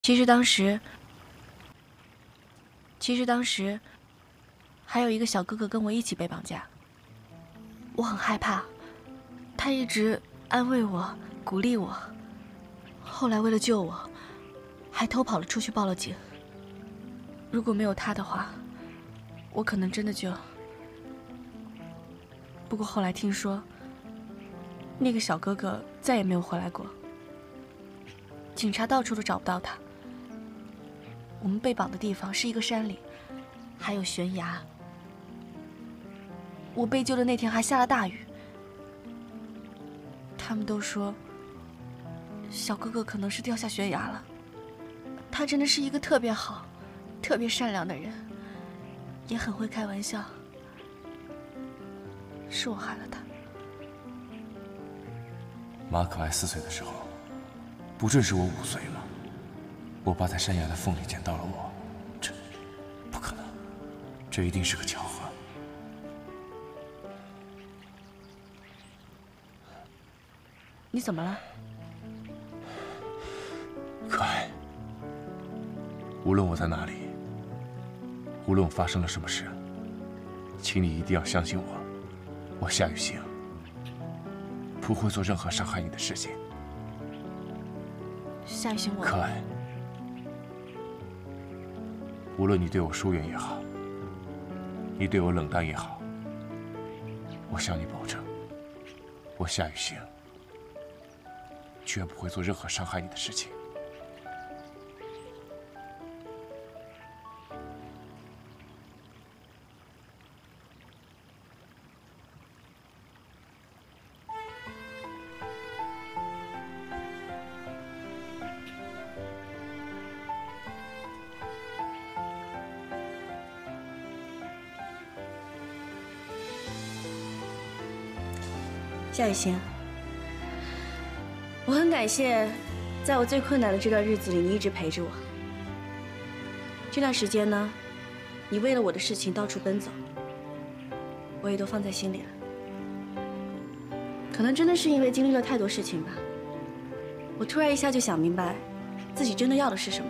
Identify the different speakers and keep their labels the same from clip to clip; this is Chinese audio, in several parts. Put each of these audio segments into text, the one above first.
Speaker 1: 其实当时还有一个小哥哥跟我一起被绑架，我很害怕，他一直安慰我、鼓励我。后来为了救我，还偷跑了出去报了警。如果没有他的话，我可能真的就……不过后来听说，那个小哥哥再也没有回来过，警察到处都找不到他。我们被绑的地方是一个山里，还有悬崖。我被救的那天还下了大雨。他们都说，小哥哥可能是掉下悬崖了。他真的是一个特别好、特别善良的人，也很会开玩笑。是我害了他。
Speaker 2: 马可爱4岁的时候，不正是我5岁吗？我爸在山崖的缝里捡到了我，这不可能，这一定是个巧合。
Speaker 1: 你怎么了？
Speaker 2: 可爱，无论我在哪里，无论发生了什么事，请你一定要相信我，我夏雨欣不会做任何伤害你的事情。
Speaker 1: 夏雨欣，我
Speaker 2: 可爱，无论你对我疏远也好，你对我冷淡也好，我向你保证，我夏雨欣绝不会做任何伤害你的事情。
Speaker 1: 夏雨欣，我很感谢，在我最困难的这段日子里，你一直陪着我。这段时间呢，你为了我的事情到处奔走，我也都放在心里了。可能真的是因为经历了太多事情吧，我突然一下就想明白，自己真的要的是什么。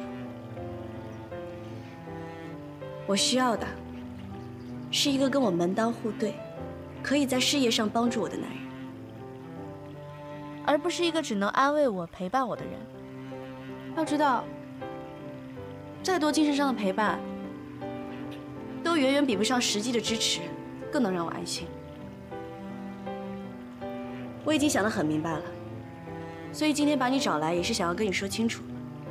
Speaker 1: 我需要的，是一个跟我门当户对，可以在事业上帮助我的男人。而不是一个只能安慰我、陪伴我的人。要知道，再多精神上的陪伴，都远远比不上实际的支持，更能让我安心。我已经想得很明白了，所以今天把你找来，也是想要跟你说清楚。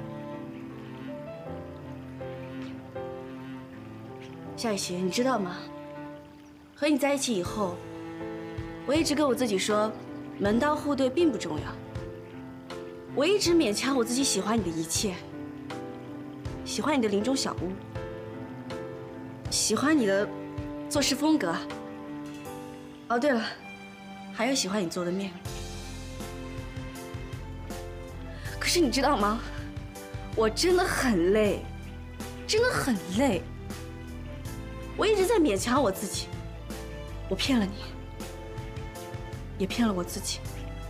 Speaker 1: 夏雨欣，你知道吗？和你在一起以后，我一直跟我自己说，门当户对并不重要。我一直勉强我自己喜欢你的一切，喜欢你的林中小屋，喜欢你的做事风格。哦，对了，还有喜欢你做的面。可是你知道吗？我真的很累，真的很累。我一直在勉强我自己，我骗了你，也骗了我自己。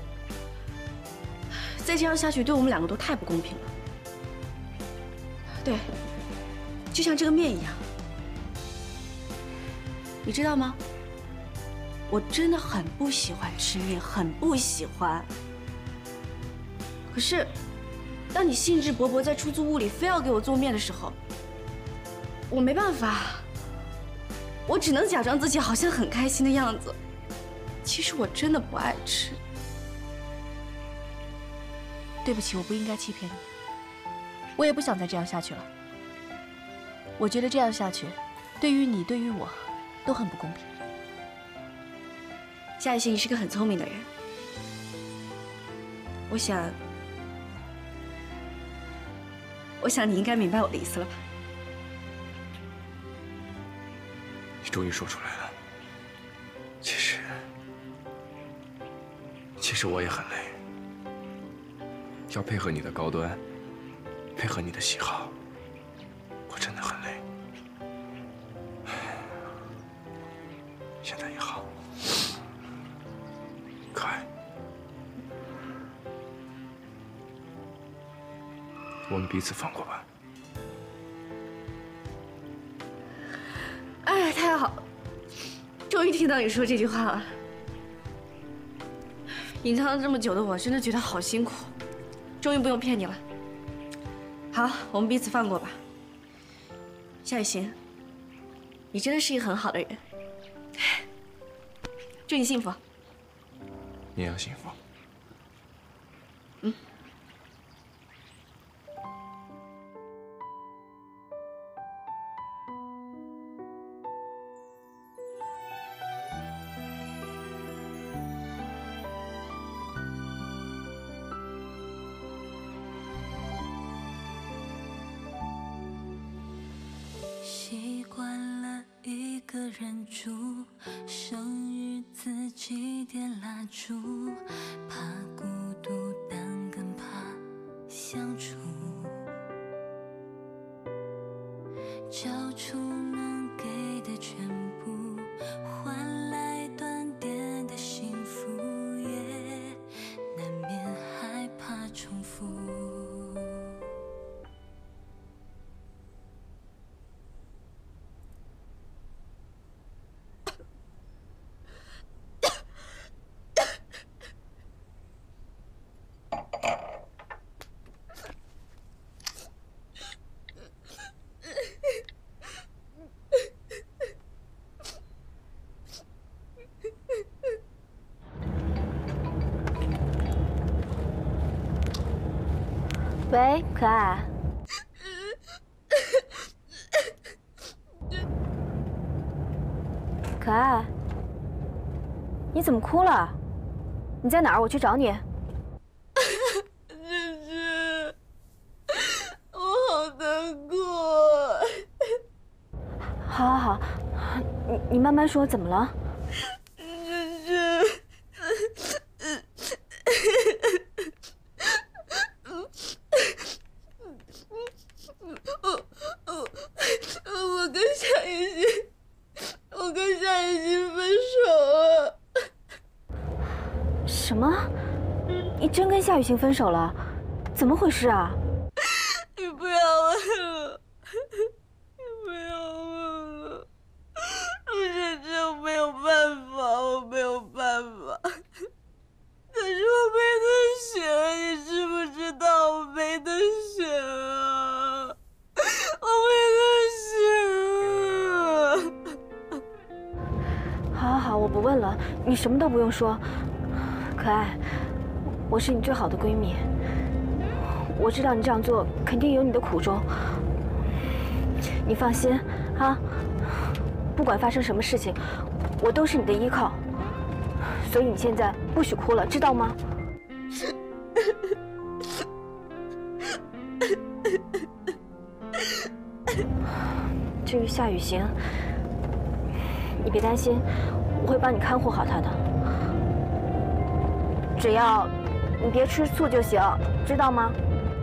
Speaker 1: 再这样下去，对我们两个都太不公平了。对，就像这个面一样，你知道吗？我真的很不喜欢吃面，很不喜欢。可是，当你兴致勃勃在出租屋里非要给我做面的时候，我没办法，我只能假装自己好像很开心的样子。其实我真的不爱吃。对不起，我不应该欺骗你。我也不想再这样下去了。我觉得这样下去，对于你，对于我，都很不公平。夏雨欣，你是个很聪明的人，我想你应该明白我的意思了吧？
Speaker 2: 你终于说出来了。其实我也很累，要配合你的高端，配合你的喜好，我真的很累。现在也好，可爱， 我们彼此放过吧。
Speaker 1: 哎，太好了，终于听到你说这句话了。隐藏了这么久的我，真的觉得好辛苦，终于不用骗你了。好，我们彼此放过吧。夏雨欣，你真的是一个很好的人，祝你幸福。
Speaker 2: 你也要幸福。
Speaker 1: 嗯。
Speaker 3: 习惯了一个人住，生日自己点蜡烛，怕孤独，但更怕相处。交出能给的全部，换来短点的幸福，也难免害怕重复。
Speaker 4: 喂，可爱。可爱，你怎么哭了？你在哪儿？我去找你。
Speaker 1: 芝芝，我好难过。
Speaker 4: 好，好，好，你慢慢说，怎么了？
Speaker 1: 芝芝。我跟夏雨欣分手了。
Speaker 4: 什么？你真跟夏雨欣分手了？怎么回事啊？
Speaker 1: 你不要问了，你不要问了。陆姐，我没有办法，我没有办法。可是我没得选，你知不知道？我没得选啊，我没得选啊。
Speaker 4: 好，好，好，我不问了，你什么都不用说。可爱，我是你最好的闺蜜，我知道你这样做肯定有你的苦衷。你放心啊，不管发生什么事情，我都是你的依靠。所以你现在不许哭了，知道吗？至于夏雨欣，你别担心，我会帮你看护好她的。只要你别吃醋就行，知道吗？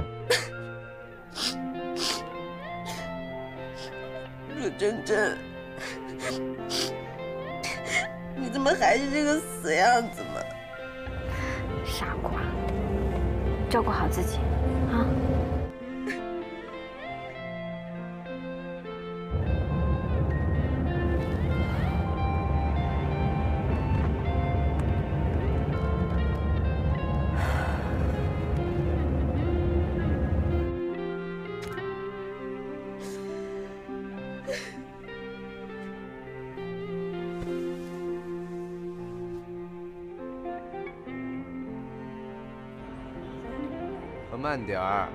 Speaker 1: 陆真真，你怎么还是这个死样子嘛？
Speaker 4: 傻瓜，照顾好自己啊！
Speaker 2: 慢点儿。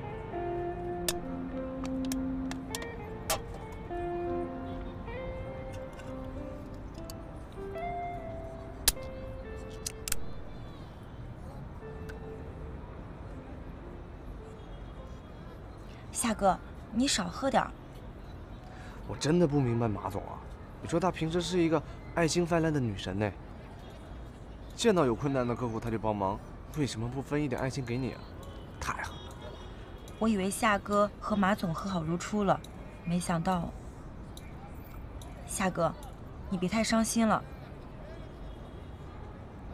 Speaker 5: 夏哥，你少喝点儿。
Speaker 6: 我真的不明白马总啊，你说她平时是一个爱心泛滥的女神呢，见到有困难的客户她就帮忙，为什么不分一点爱心给你啊？太狠了！
Speaker 5: 我以为夏哥和马总和好如初了，没想到。夏哥，你别太伤心了。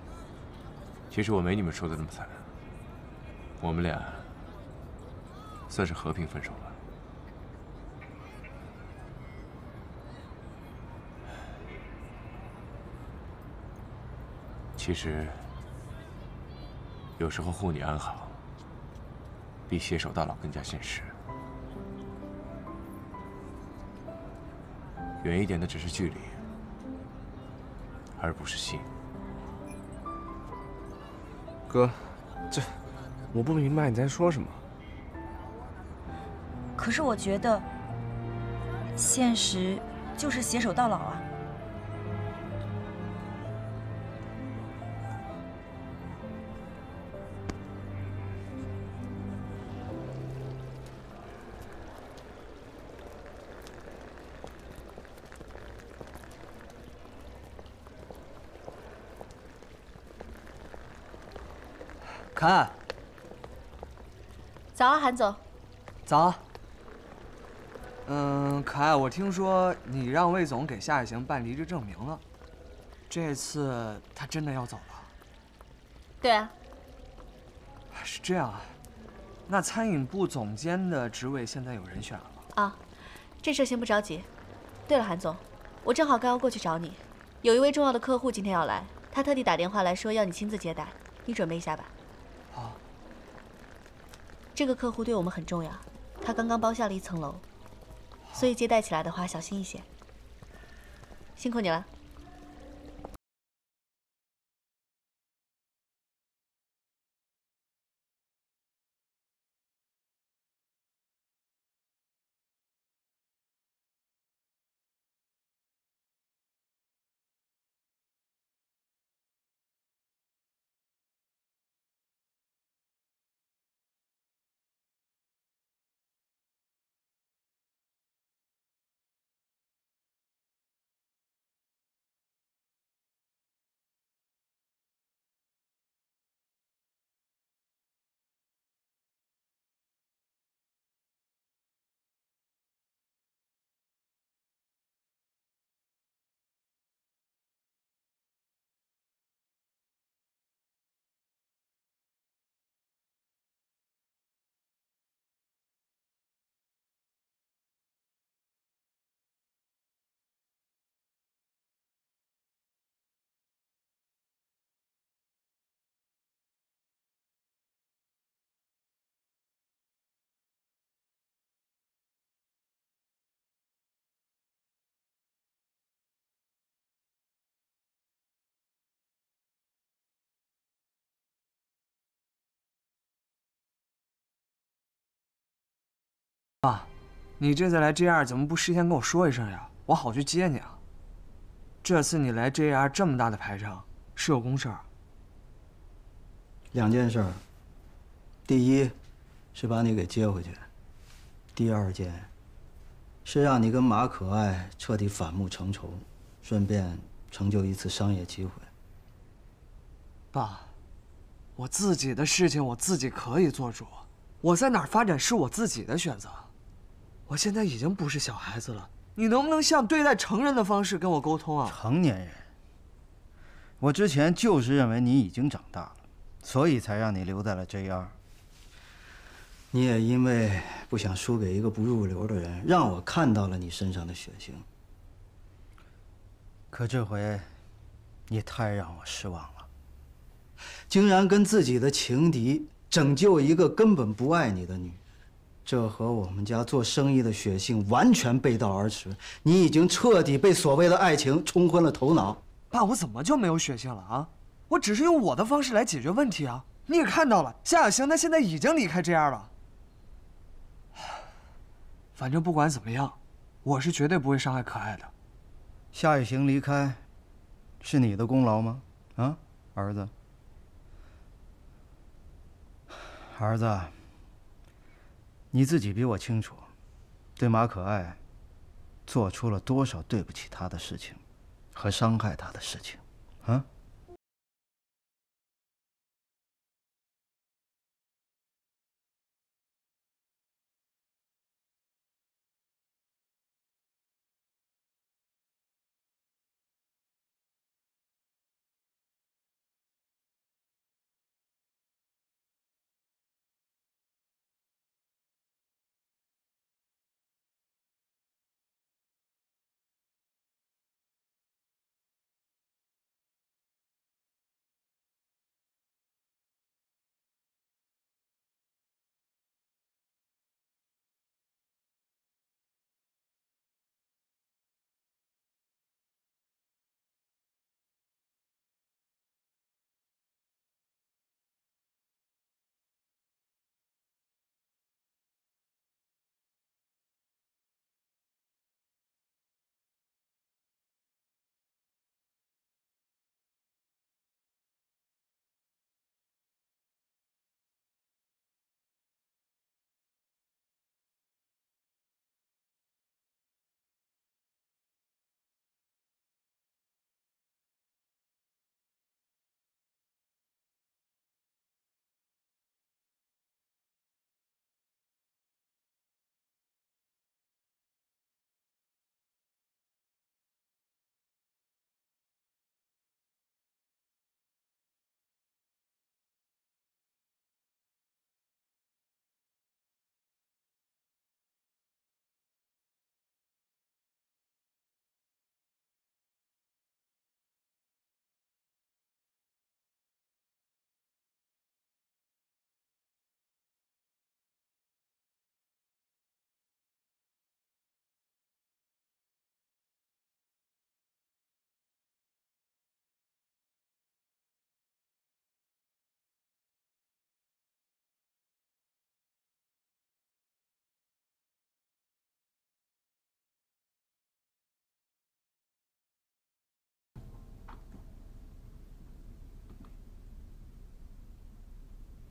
Speaker 2: 其实我没你们说的那么惨，我们俩算是和平分手吧。其实，有时候护你安好，比携手到老更加现实。远一点的只是距离，而不是心。
Speaker 6: 哥，我不明白你在说什么。
Speaker 5: 可是我觉得，现实就是携手到老啊。
Speaker 7: 凯，
Speaker 1: 早啊，韩总。
Speaker 7: 早。凯，我听说你让魏总给夏雨晴办离职证明了，这次他真的要走了？
Speaker 1: 对啊。
Speaker 7: 是这样啊，那餐饮部总监的职位现在有人选了吗？
Speaker 1: 啊，这事先不着急。对了，韩总，我正好刚要过去找你，有一位重要的客户今天要来，他特地打电话来说要你亲自接待，你准备一下吧。
Speaker 7: 好。
Speaker 1: 这个客户对我们很重要，他刚刚包下了1层楼，所以接待起来的话小心一些。辛苦你了。
Speaker 7: 爸，你这次来 JR 怎么不事先跟我说一声呀？我好去接你啊。这次你来 JR 这么大的排场，是有公事儿？
Speaker 8: 2件事，第一是把你给接回去，第2件是让你跟马可爱彻底反目成仇，顺便成就一次商业机会。
Speaker 7: 爸，我自己的事情我自己可以做主，我在哪儿发展是我自己的选择。我现在已经不是小孩子了，你能不能像对待成人的方式跟我沟通啊？
Speaker 8: 成年人，我之前就是认为你已经长大了，所以才让你留在了 JR。你也因为不想输给一个不入流的人，让我看到了你身上的血性。可这回，你太让我失望了，竟然跟自己的情敌拯救一个根本不爱你的女人。这和我们家做生意的血性完全背道而驰，你已经彻底被所谓的爱情冲昏了头脑。
Speaker 7: 爸，我怎么就没有血性了啊？我只是用我的方式来解决问题啊！你也看到了，夏小星她现在已经离开JR了。反正不管怎么样，我是绝对不会伤害可爱的。
Speaker 8: 夏雨晴离开，是你的功劳吗？啊，儿子。儿子。你自己比我清楚，对马可爱做出了多少对不起她的事情，和伤害她的事情，啊？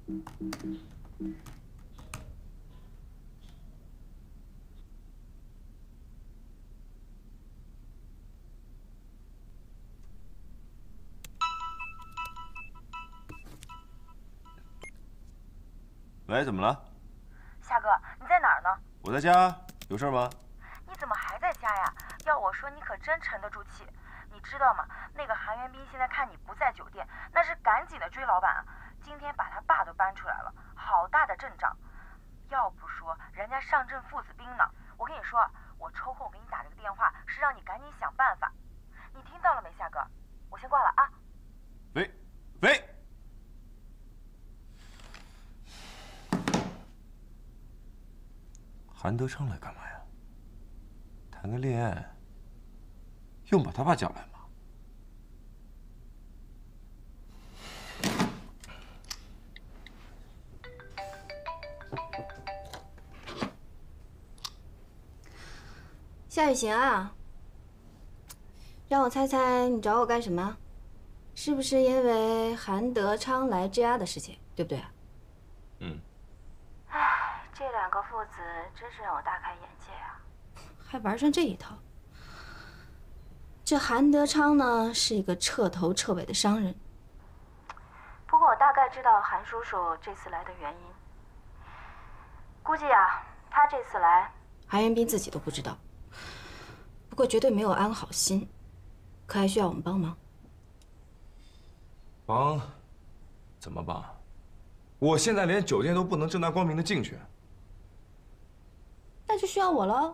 Speaker 2: 喂，怎么了？
Speaker 5: 夏哥，你在哪儿呢？
Speaker 2: 我在家，有事吗？
Speaker 5: 你怎么还在家呀？要我说，你可真沉得住气。你知道吗？那个韩元彬现在看你不在酒店，那是赶紧的追老板啊。今天把他爸都搬出来了，好大的阵仗。要不说人家上阵父子兵呢。我跟你说，我抽空给你打这个电话，是让你赶紧想办法。你听到了没，夏哥？我先挂了啊。
Speaker 2: 喂，喂。韩德昌来干嘛呀？谈个恋爱，用把他爸叫来吗？
Speaker 4: 夏雨晴啊，让我猜猜你找我干什么？是不是因为韩德昌来 JR 的事情，对不对？
Speaker 2: 嗯。
Speaker 4: 唉，这两个父子真是让我大开眼界啊，还玩上这一套。这韩德昌呢，是一个彻头彻尾的商人。不过我大概知道韩叔叔这次来的原因，估计啊，他这次来，韩元彬自己都不知道。不过绝对没有安好心，可还需要我们帮忙。
Speaker 9: 帮？怎么帮？我现在连酒店都不能正大光明的进去。
Speaker 4: 那就需要我喽。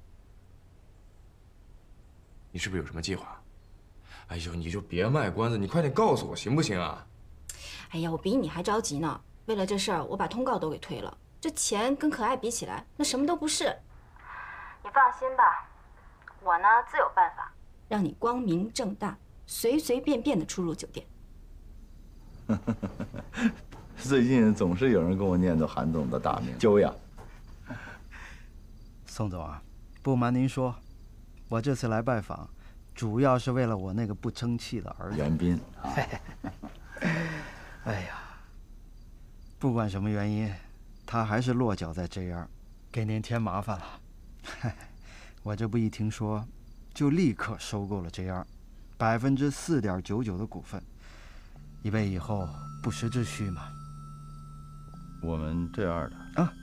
Speaker 9: 你是不是有什么计划？哎呦，你就别卖关子，你快点告诉我行不行啊？
Speaker 4: 哎呀，我比你还着急呢。为了这事儿，我把通告都给推了。这钱跟可爱比起来，那什么都不是。你放心吧，我呢自有办法，让你光明正大、随随便便的出入酒店。
Speaker 10: 最近总是有人跟我念叨韩总的大名，久仰。
Speaker 8: 宋总啊，不瞒您说，我这次来拜访，主要是为了我那个不争气的儿子
Speaker 10: 元彬。
Speaker 8: 哎呀，不管什么原因，他还是落脚在JR，给您添麻烦了。我这不一听说，就立刻收购了JR4.99%的股份，以备以后不时之需嘛。
Speaker 10: 我们JR的
Speaker 8: 啊，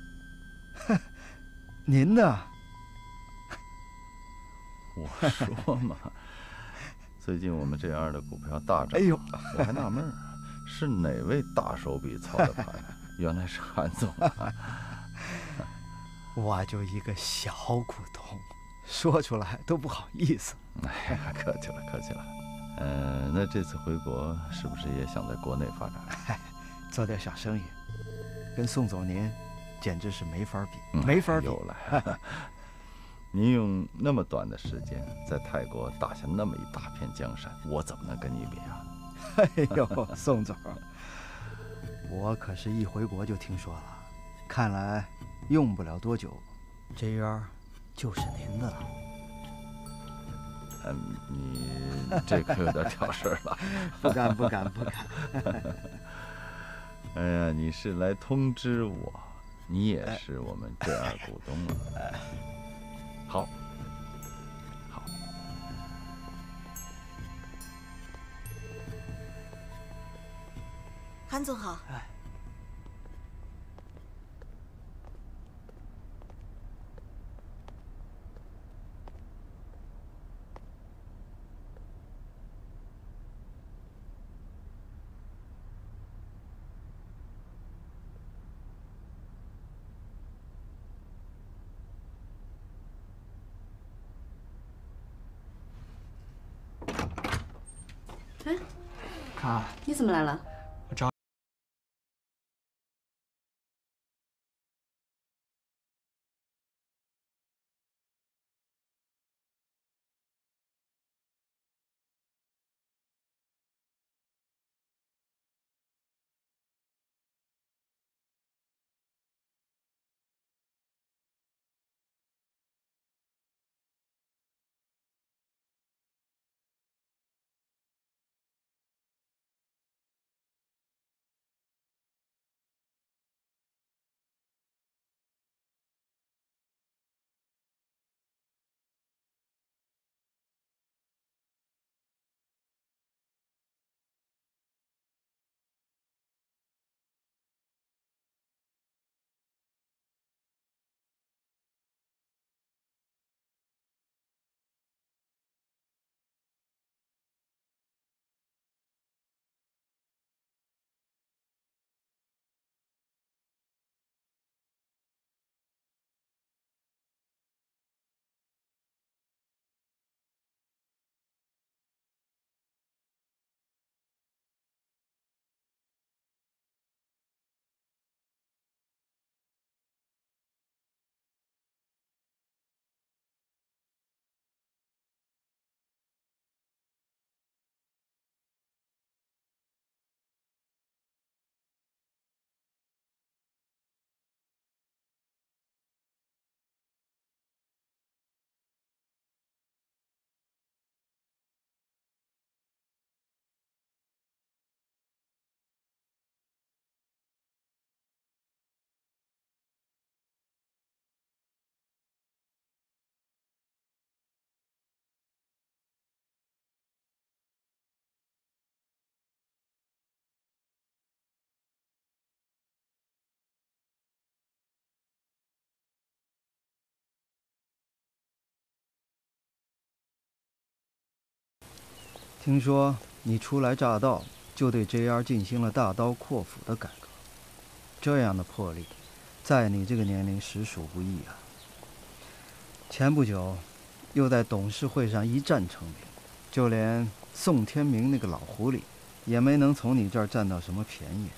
Speaker 8: 您的。
Speaker 10: 我说嘛，最近我们JR的股票大涨，
Speaker 8: 哎呦，
Speaker 10: 我还纳闷儿，是哪位大手笔操的盘？原来是韩总啊。
Speaker 8: 我就一个小股东，说出来都不好意思。
Speaker 10: 哎呀，客气了，客气了。那这次回国是不是也想在国内发展？
Speaker 8: 做点小生意，跟宋总您简直是没法比，没法比。
Speaker 10: 又来，您用那么短的时间在泰国打下那么一大片江山，我怎么能跟你比啊？
Speaker 8: 哎呦，宋总，我可是一回国就听说了，看来用不了多久，JR 就是您的了。
Speaker 10: 你这可有点挑事儿了。
Speaker 8: 不敢，不敢，不敢。
Speaker 10: 哎呀，你是来通知我，你也是我们JR股东了。好，好。
Speaker 11: 韩总好。
Speaker 1: 哎，
Speaker 7: 卡，
Speaker 1: 你怎么来了？
Speaker 8: 听说你初来乍到，就对 JR 进行了大刀阔斧的改革，这样的魄力，在你这个年龄实属不易啊。前不久，又在董事会上一战成名，就连宋天明那个老狐狸，也没能从你这儿占到什么便宜。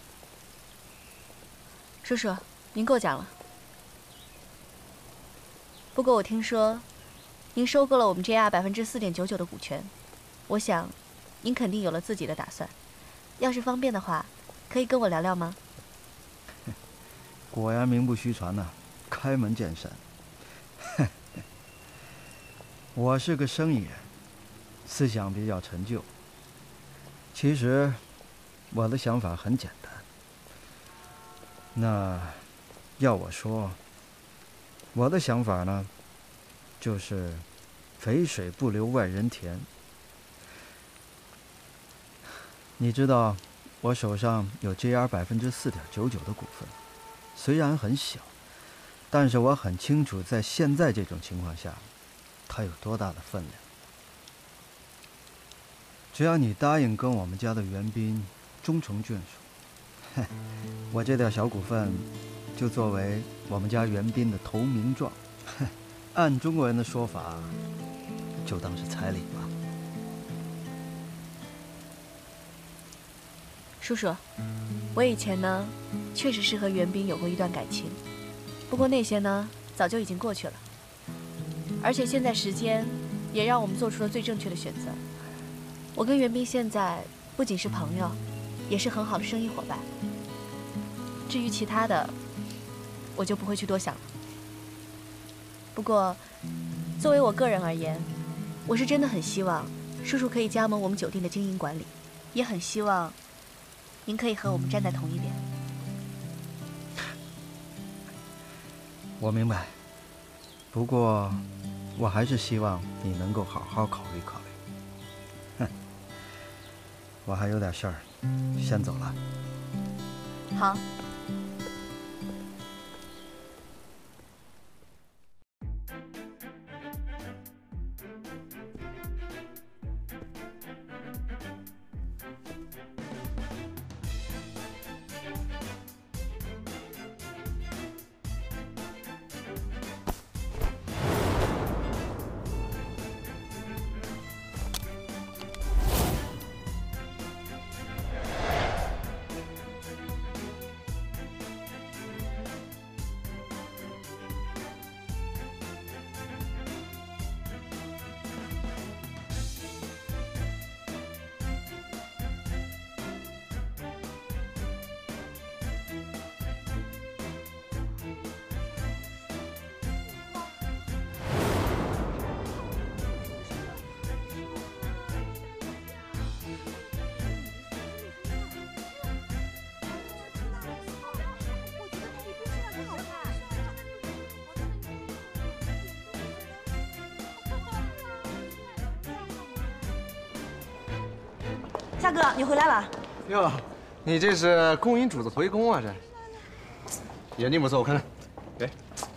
Speaker 1: 叔叔，您过奖了。不过我听说，您收购了我们 JR4.99%的股权，我想，您肯定有了自己的打算。要是方便的话，可以跟我聊聊吗？
Speaker 8: 果然名不虚传呐，开门见山。我是个生意人，思想比较陈旧。其实，我的想法很简单。那，要我说，我的想法呢，就是肥水不流外人田。你知道，我手上有 JR4.99%的股份，虽然很小，但是我很清楚，在现在这种情况下，它有多大的分量。只要你答应跟我们家的袁斌终成眷属，我这点小股份就作为我们家袁斌的投名状，按中国人的说法，就当是彩礼吧。
Speaker 1: 叔叔，我以前呢，确实是和袁斌有过一段感情，不过那些呢，早就已经过去了。而且现在时间也让我们做出了最正确的选择。我跟袁斌现在不仅是朋友，也是很好的生意伙伴。至于其他的，我就不会去多想了。不过，作为我个人而言，我是真的很希望叔叔可以加盟我们酒店的经营管理，也很希望您可以和我们站在同一边。
Speaker 8: 我明白，不过我还是希望你能够好好考虑考虑。我还有点事儿，先走了。
Speaker 1: 好。
Speaker 11: 夏哥，你回来了。
Speaker 6: 哟，你这是恭迎主子回宫啊？这眼睛不错，我看看。给，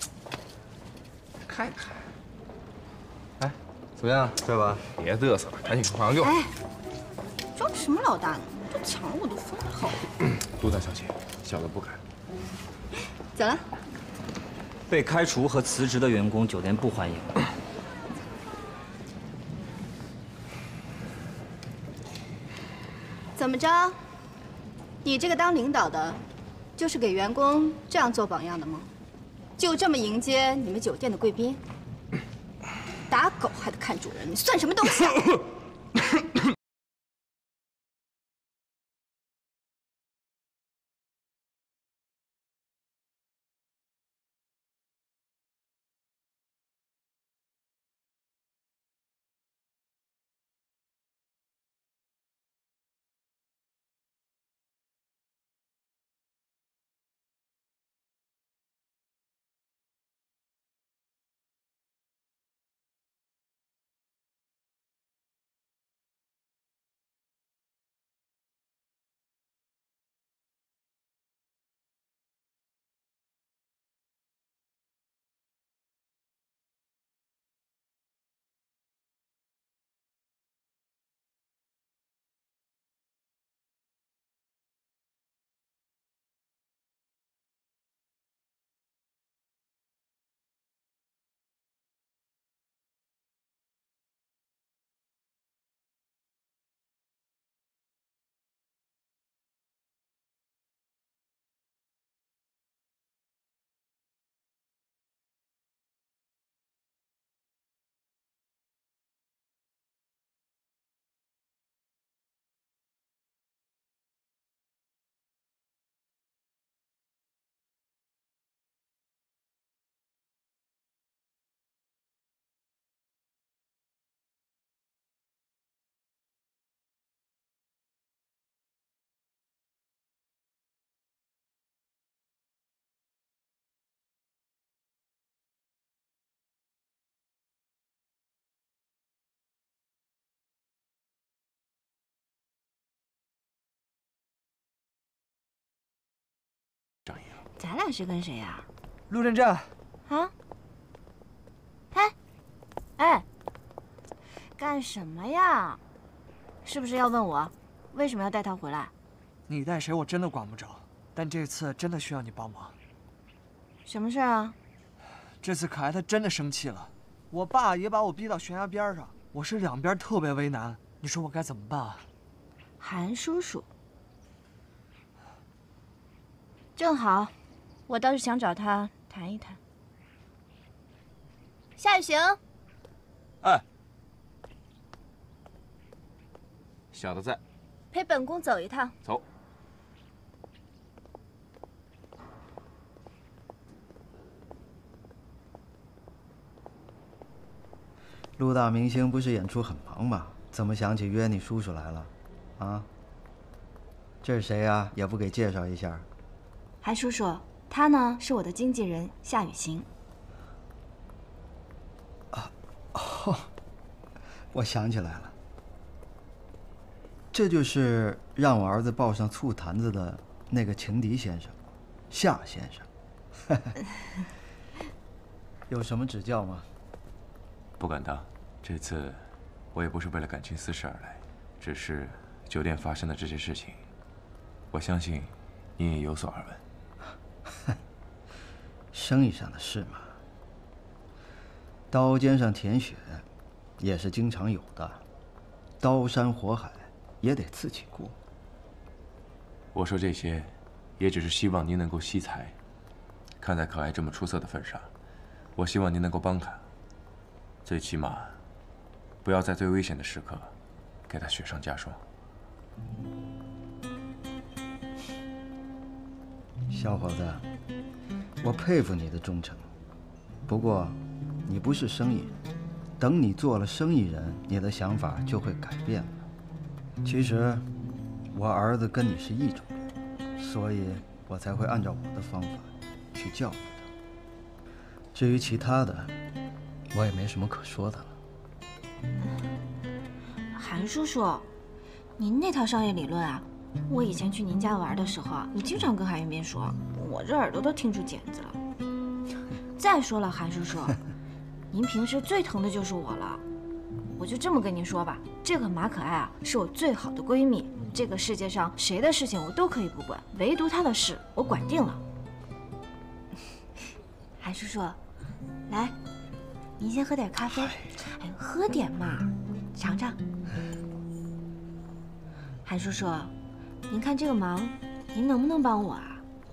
Speaker 6: 看看。哎，怎么样？帅吧？
Speaker 9: 别嘚瑟了，赶紧还给我。
Speaker 11: 哎，装什么老大呢？都抢了我的风头。
Speaker 9: 陆大小姐，小的不敢。
Speaker 11: 怎么了？
Speaker 12: 被开除和辞职的员工，酒店不欢迎。
Speaker 11: 怎么着？你这个当领导的，就是给员工这样做榜样的吗？就这么迎接你们酒店的贵宾？打狗还得看主人，你算什么东西啊？
Speaker 1: 咱俩是跟谁呀？
Speaker 7: 陆真真。
Speaker 1: 啊？哎，干什么呀？是不是要问我为什么要带他回来？
Speaker 7: 你带谁我真的管不着，但这次真的需要你帮忙。
Speaker 1: 什么事啊？
Speaker 7: 这次可爱她真的生气了，我爸也把我逼到悬崖边上，我是两边特别为难，你说我该怎么办啊？
Speaker 1: 韩叔叔，正好，我倒是想找他谈一谈。夏雨行，
Speaker 2: 哎，小的在，
Speaker 1: 陪本宫走一趟。
Speaker 2: 走。
Speaker 8: 陆大明星不是演出很忙吗？怎么想起约你叔叔来了？啊？这是谁呀？也不给介绍一下。
Speaker 1: 韩叔叔，他呢是我的经纪人夏雨行。
Speaker 8: 哦，我想起来了，这就是让我儿子抱上醋坛子的那个情敌先生，夏先生。有什么指教吗？
Speaker 2: 不敢当，这次我也不是为了感情私事而来，只是酒店发生的这些事情，我相信你也有所耳闻。
Speaker 8: 生意上的事嘛，刀尖上舔血也是经常有的，刀山火海也得自己过。
Speaker 2: 我说这些，也只是希望您能够惜才。看在可爱这么出色的份上，我希望您能够帮他。最起码，不要在最危险的时刻给他雪上加霜。
Speaker 8: 小伙子，我佩服你的忠诚。不过，你不是生意人，等你做了生意人，你的想法就会改变了。其实，我儿子跟你是一种人，所以我才会按照我的方法去教育他。至于其他的，我也没什么可说的了。
Speaker 1: 韩叔叔，您那套商业理论啊，我以前去您家玩的时候啊，你经常跟韩云斌说，我这耳朵都听出茧子了。再说了，韩叔叔，您平时最疼的就是我了。我就这么跟您说吧，这个马可爱啊，是我最好的闺蜜。这个世界上谁的事情我都可以不管，唯独她的事我管定了。韩叔叔，来，您先喝点咖啡。哎，喝点嘛，尝尝。韩叔叔，您看这个忙，您能不能帮我啊？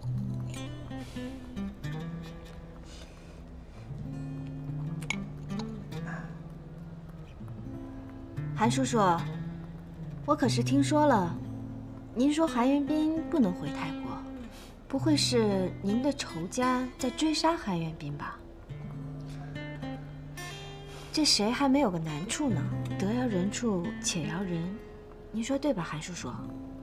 Speaker 1: 韩叔叔，我可是听说了，您说韩元斌不能回泰国，不会是您的仇家在追杀韩元斌吧？这谁还没有个难处呢？得饶人处且饶人，您说对吧，韩叔叔？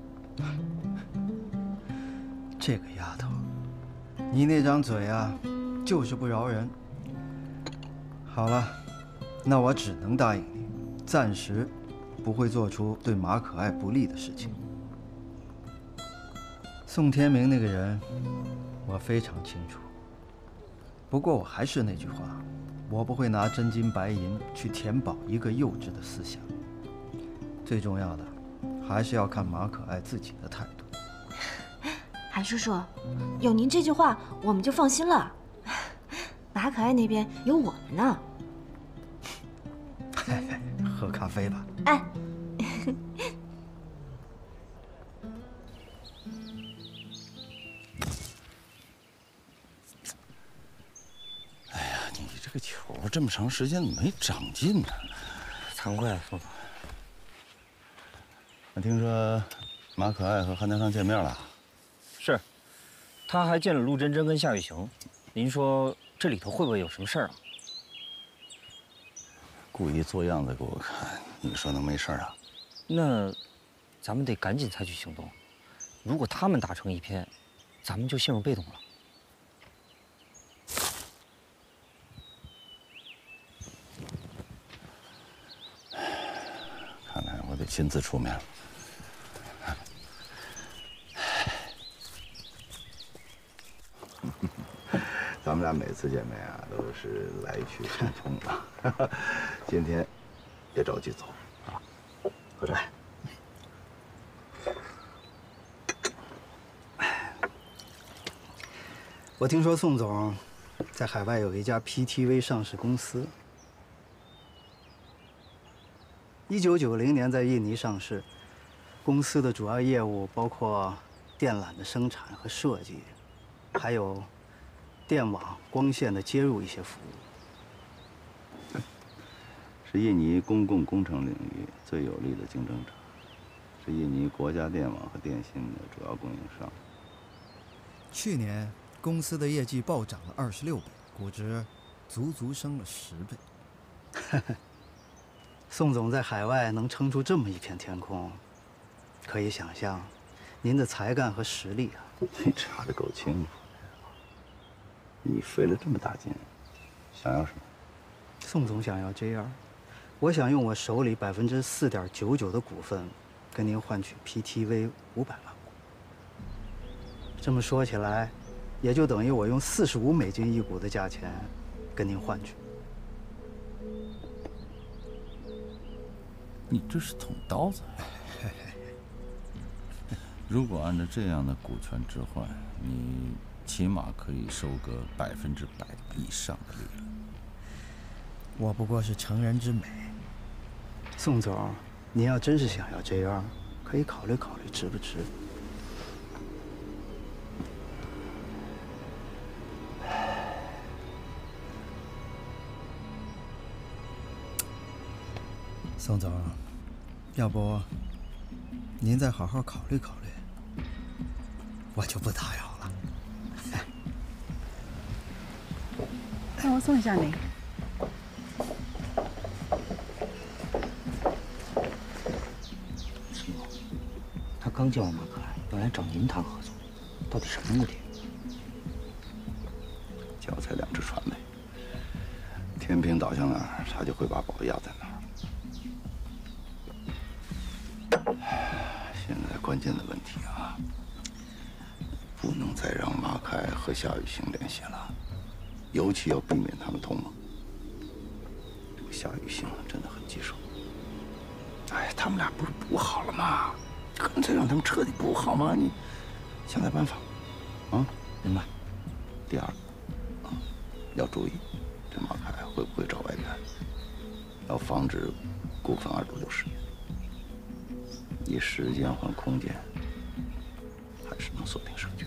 Speaker 8: 这个丫头，你那张嘴啊，就是不饶人。好了，那我只能答应你，暂时不会做出对马可爱不利的事情。宋天明那个人，我非常清楚。不过我还是那句话，我不会拿真金白银去填饱一个幼稚的思想。最重要的，还是要看马可爱自己的态度。
Speaker 1: 韩叔叔，有您这句话，我们就放心了。马可爱那边有我们呢。
Speaker 8: 喝咖啡吧。
Speaker 1: 哎。
Speaker 10: 哎呀，你这个球这么长时间怎么没长进呢？
Speaker 12: 惭愧，叔叔。
Speaker 10: 我听说马可爱和韩家昌见面了。
Speaker 12: 是，他还见了陆真真跟夏雨行。您说这里头会不会有什么事儿啊？
Speaker 10: 故意做样子给我看，你说能没事啊？
Speaker 12: 那咱们得赶紧采取行动。如果他们打成一片，咱们就陷入被动了。
Speaker 10: 看来我得亲自出面了。
Speaker 8: 俩每次见面啊，都是来去匆匆啊。今天别着急走啊，喝茶。我听说宋总在海外有一家 PTV 上市公司，1990年在印尼上市。公司的主要业务包括电缆的生产和设计，还有电网、光线的接入一些服务。是印尼公共工程领域最有力的竞争者，是印尼国家电网和电信的主要供应商。
Speaker 13: 去年公司的业绩暴涨了26倍，股值足足升了10倍。
Speaker 8: 宋总在海外能撑出这么一片天空，可以想象您的才干和实力啊。你查得够清楚，你费了这么大劲，想要什么？宋总想要 JR， 我想用我手里4.99%的股份，跟您换取 PTV500万股。这么说起来，也就等于我用45美金一股的价钱跟您换取。
Speaker 10: 你这是捅刀子。如果按照这样的股权置换，你起码可以收个100%以上的利润。
Speaker 13: 我不过是成人之美。
Speaker 8: 宋总，您要真是想要 JR， 可以考虑考虑值不值。
Speaker 13: 宋总，要不您再好好考虑考虑，我就不打扰了。
Speaker 14: 那我送一下你。
Speaker 12: 师傅，他刚见我马可爱，要来找您谈合作，到底什么目的？
Speaker 8: 脚踩2只船呗。天平倒向哪儿，他就会把宝压在哪儿。现在关键的问题啊，不能再让马凯和夏雨欣联系了，尤其要避免他们同盟。这个夏雨欣真的很棘手。哎，他们俩不是补好了吗？干脆让他们彻底补好吗？你想点办法，啊？明白。第二，要注意这马凯会不会找外援，要防止股份2度流失。以时间换空间，还是能锁定胜局。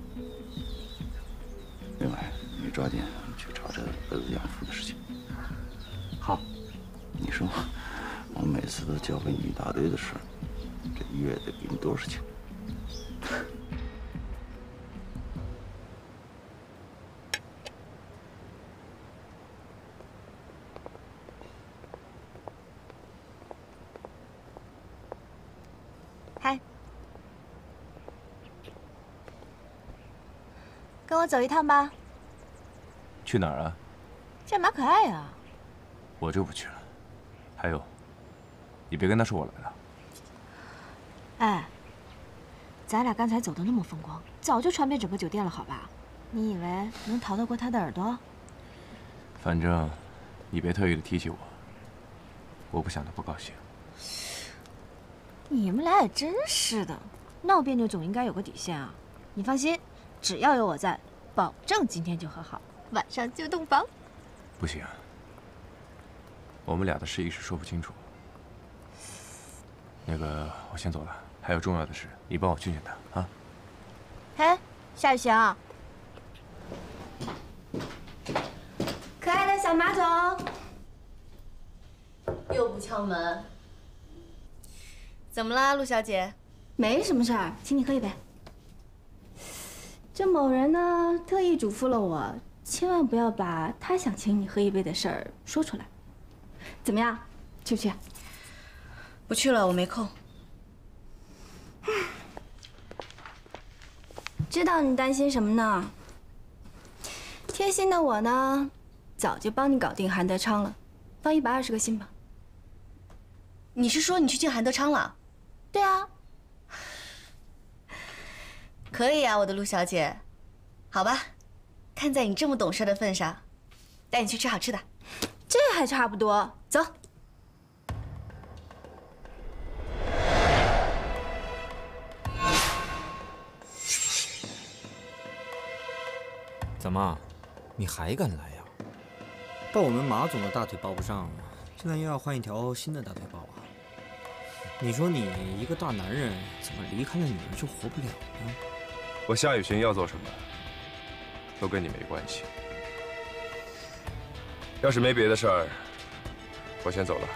Speaker 8: 另外，你抓紧去查查儿子养父的事情。
Speaker 12: 好。
Speaker 8: 你说，我每次都交给你一大堆的事，这月得给你多少钱？
Speaker 11: 嗨，跟我走一趟吧。
Speaker 2: 去哪儿啊？
Speaker 11: 见马可爱呀。
Speaker 2: 我就不去了。还有，你别跟他说我来了。
Speaker 11: 哎，咱俩刚才走的那么风光，早就传遍整个酒店了，好吧？你以为能逃得过他的耳朵？
Speaker 2: 反正你别特意的提起我，我不想他不高兴。
Speaker 11: 你们俩也真是的，闹别扭总应该有个底线啊！你放心，只要有我在，保证今天就和好，晚上就洞房。
Speaker 2: 不行，我们俩的事一时说不清楚。那个，我先走了，还有重要的事，你帮我劝劝他啊。
Speaker 11: 嘿，夏雨晴，可爱的小马总，
Speaker 1: 又不敲门。怎么啦，陆小姐？
Speaker 4: 没什么事儿，请你喝一杯。这某人呢，特意嘱咐了我，千万不要把他想请你喝一杯的事儿说出来。怎么样，去不去？
Speaker 1: 不去了，我没空。
Speaker 4: 知道你担心什么呢？贴心的我呢，早就帮你搞定韩德昌了，放120个心吧。
Speaker 1: 你是说你去见韩德昌了？
Speaker 4: 对啊。
Speaker 1: 可以啊，我的陆小姐。好吧， 看在你这么懂事的份上，带你去吃好吃的。
Speaker 4: 这还差不多，走。
Speaker 12: 怎么，你还敢来呀？抱我们马总的大腿抱不上，现在又要换一条新的大腿抱啊？你说你一个大男人，怎么离开了女人就活不了呢？
Speaker 2: 我夏雨荨要做什么，都跟你没关系。要是没别的事儿，我先走了。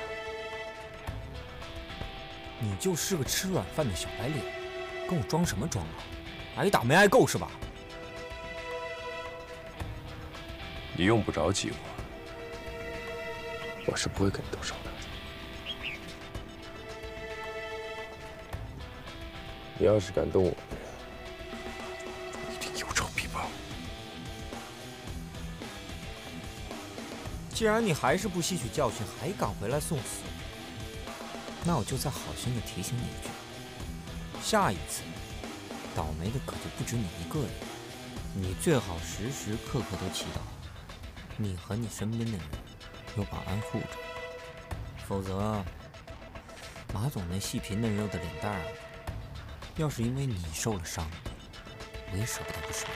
Speaker 12: 你就是个吃软饭的小白脸，跟我装什么装啊？挨打没挨够是吧？
Speaker 2: 你用不着激我是不会跟你动手的。你要是敢动我的人，一定有仇必报。
Speaker 12: 既然你还是不吸取教训，还敢回来送死，那我就再好心的提醒你一句：下一次，倒霉的可就不止你一个人。你最好时时刻刻都祈祷，你和你身边的人有保安护着，否则，马总那细皮嫩肉的脸蛋儿，要是因为你受了伤，我也舍不得不是吗？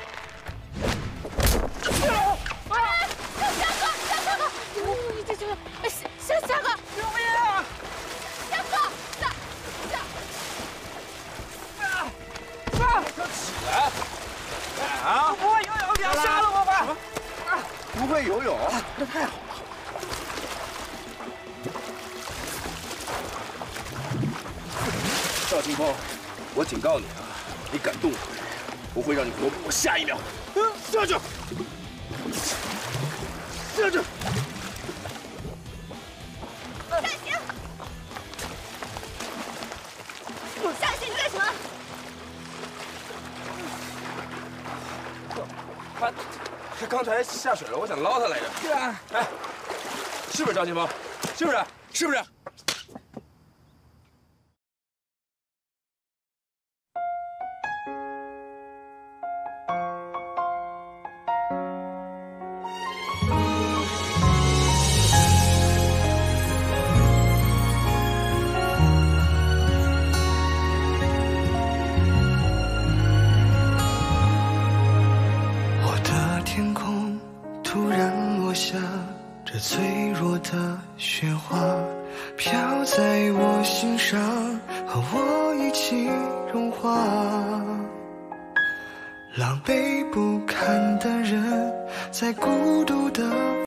Speaker 15: 夏哥，救命啊！夏哥，
Speaker 2: 快起来！啊！
Speaker 15: 不会游泳，你要杀了我吧？
Speaker 2: 不会游泳，那太好了。赵清风，我警告你啊，你敢动我，我会让你活不过下一秒。下去！下去！
Speaker 15: 夏雨荨，你干什么？
Speaker 2: 他刚才下水了，我想捞他来着。对啊，哎，是不是张清风？是不是？是不是？
Speaker 16: 这脆弱的雪花飘在我心上，和我一起融化。狼狈不堪的人，在孤独的